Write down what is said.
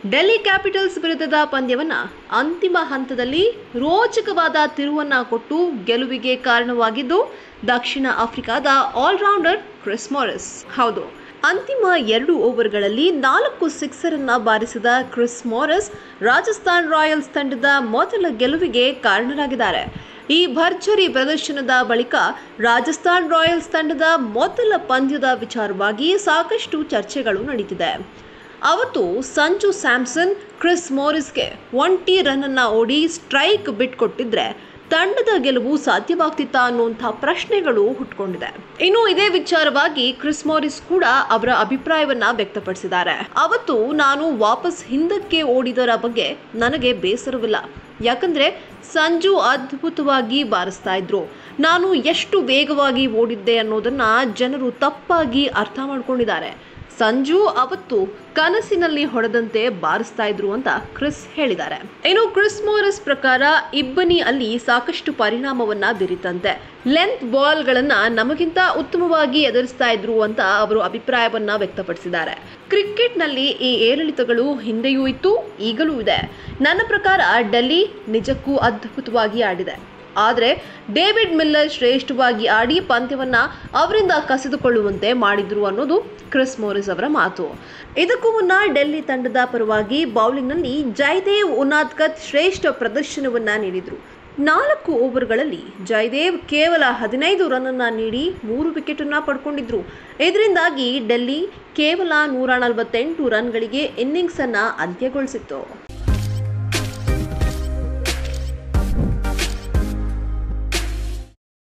Delhi capitals ವಿರುದ್ಧದ ಪಂದ್ಯವನ್ನ ಅಂತಿಮ ಹಂತದಲ್ಲಿ ರೋಚಕವಾದ ತಿರುವನ್ನ ಕೊಟ್ಟು ಗೆಲುವಿಗೆ ಕಾರಣವಾಗಿದ್ದು ದಕ್ಷಿಣ ಆಫ್ರಿಕಾದ ಆಲ್ರೌಂಡರ್ ಕ್ರಿಸ್ ಮಾರಿಸ್. ಹೌದು, ಅಂತಿಮ 2 ಓವರ್ಗಳಲ್ಲಿ 4 ಸಿಕ್ಸರ್ ಅನ್ನ ಬಾರಿಸಿದ ಕ್ರಿಸ್ ಮಾರಿಸ್ ರಾಜಸ್ಥಾನ್ ರಾಯಲ್ಸ್ ತಂಡದ ಮೊದಲ ಗೆಲುವಿಗೆ ಕಾರಣರಾಗಿದ್ದಾರೆ. ಈ ಭರ್ಜರಿ ಪ್ರದರ್ಶನದ ಬಳಿಕ ರಾಜಸ್ಥಾನ್ ರಾಯಲ್ಸ್ ತಂಡದ ಮೊದಲ ಪಂದ್ಯದ ವಿಚಾರವಾಗಿ ಸಾಕಷ್ಟು ಚರ್ಚೆಗಳು ನಡೆದಿದೆ. ಅವತ್ತು ಸಂಜು ಸ್ಯಾಮ್ಸನ್ ಕ್ರಿಸ್ ಮಾರಿಸ್ಗೆ 1 ರನ್ ಅನ್ನ ಓಡಿ ಸ್ಟ್ರೈಕ್ ಬಿಟ್ಕೊಟ್ಟಿದ್ರೆ ತಂಡದ ಗೆಲುವು ಸಾಧ್ಯವಾಗ್ತಿತ್ತಾ ಅನ್ನುವಂಥ ಪ್ರಶ್ನೆಗಳು ಹುಟ್ಕೊಂಡಿದೆ. ಇನ್ನು ಇದೇ ವಿಚಾರವಾಗಿ ಕ್ರಿಸ್ ಮಾರಿಸ್ ಕೂಡ ಅವರ ಅಭಿಪ್ರಾಯವನ್ನ ವ್ಯಕ್ತಪಡಿಸಿದ್ದಾರೆ. ಅವತ್ತು ನಾನು ವಾಪಸ್ ಹಿಂದಕ್ಕೆ ಓಡಿದರ ಬಗ್ಗೆ ನನಗೆ ಬೇಸರವಿಲ್ಲ, ಯಾಕಂದ್ರೆ ಸಂಜು ಅದ್ಭುತವಾಗಿ ಬಾರಿಸ್ತಾ ಇದ್ರು. ನಾನು ಎಷ್ಟು ವೇಗವಾಗಿ ಓಡಿದ್ದೆ ಅನ್ನೋದನ್ನ ಜನರು ತಪ್ಪಾಗಿ ಅರ್ಥ ಮಾಡ್ಕೊಂಡಿದ್ದಾರೆ. ಸಂಜು ಅವತ್ತು ಕನಸಿನಲ್ಲಿ ಹೊಡೆದಂತೆ ಬಾರಿಸ್ತಾ ಇದ್ರು ಅಂತ ಕ್ರಿಸ್ ಹೇಳಿದ್ದಾರೆ. ಇನ್ನು ಕ್ರಿಸ್ ಮಾರಿಸ್ ಪ್ರಕಾರ ಇಬ್ಬನಿ ಅಲ್ಲಿ ಸಾಕಷ್ಟು ಪರಿಣಾಮವನ್ನ ಬೀರಿತಂತೆ. ಲೆಂತ್ ಬಾಲ್ಗಳನ್ನ ನಮಗಿಂತ ಉತ್ತಮವಾಗಿ ಎದುರಿಸ್ತಾ ಇದ್ರು ಅಂತ ಅವರು ಅಭಿಪ್ರಾಯವನ್ನ ವ್ಯಕ್ತಪಡಿಸಿದ್ದಾರೆ. ಕ್ರಿಕೆಟ್ನಲ್ಲಿ ಈ ಏರಿಳಿತಗಳು ಹಿಂದೆಯೂ ಇತ್ತು, ಈಗಲೂ ಇದೆ. ನನ್ನ ಪ್ರಕಾರ ಡೆಲ್ಲಿ ನಿಜಕ್ಕೂ ಅದ್ಭುತವಾಗಿ ಆಡಿದೆ, ಆದರೆ ಡೇವಿಡ್ ಮಿಲ್ಲರ್ ಶ್ರೇಷ್ಠವಾಗಿ ಆಡಿ ಪಂದ್ಯವನ್ನ ಅವರಿಂದ ಕಸಿದುಕೊಳ್ಳುವಂತೆ ಮಾಡಿದ್ರು ಅನ್ನೋದು ಕ್ರಿಸ್ ಮಾರಿಸ್ ಅವರ ಮಾತು. ಇದಕ್ಕೂ ಮುನ್ನ ಡೆಲ್ಲಿ ತಂಡದ ಪರವಾಗಿ ಬೌಲಿಂಗ್ನಲ್ಲಿ ಜಯದೇವ್ ಉನಾದ್ಕತ್ ಶ್ರೇಷ್ಠ ಪ್ರದರ್ಶನವನ್ನ ನೀಡಿದ್ರು. 4 ಓವರ್ಗಳಲ್ಲಿ ಜಯದೇವ್ ಕೇವಲ 15 ರನ್ ಅನ್ನ ನೀಡಿ 3 ವಿಕೆಟ್ ಅನ್ನ ಪಡ್ಕೊಂಡಿದ್ರು. ಇದರಿಂದಾಗಿ ಡೆಲ್ಲಿ ಕೇವಲ 148 ರನ್ಗಳಿಗೆ ಇನ್ನಿಂಗ್ಸ್ ಅನ್ನ ಅಂತ್ಯಗೊಳಿಸಿತ್ತು.